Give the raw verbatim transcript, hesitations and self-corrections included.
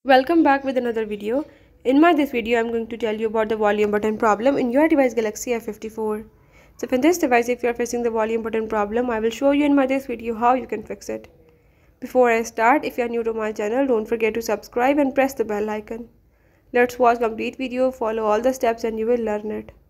Welcome back with another video. In my this video I'm going to tell you about the volume button problem in your device Galaxy F fifty-four. So in this device, if you are facing the volume button problem, I will show you in my this video how you can fix it. Before I start, if you are new to my channel, don't forget to subscribe and press the bell icon. Let's watch complete video, follow all the steps and you will learn it.